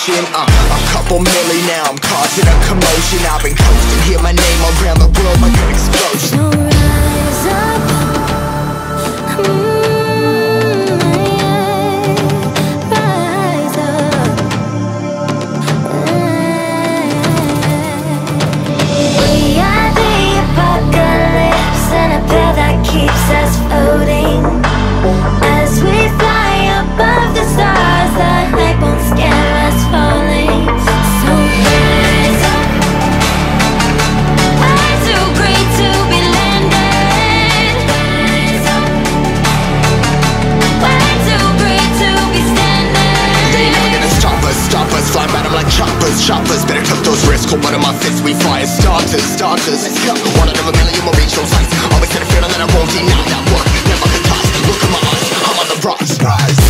motion. A couple milli now, I'm causing a commotion. I've been coasting, hear my name around the world like an explosion. So rise up, rise up. We are the apocalypse, and a pill that keeps us floating. As we fly above the stars, the light won't scare us falling. So rise up. We're too great to be landed. Rise up. We're too great to be standing. They ain't never gonna stop us, fly by them like choppers. Better cut those wrists, cold blood in my fists, we fire starters. Let's go. One out of a million will reach those heights. Always had a feeling that I won't deny that work. Never could toss, look at my eyes, I'm on the rise.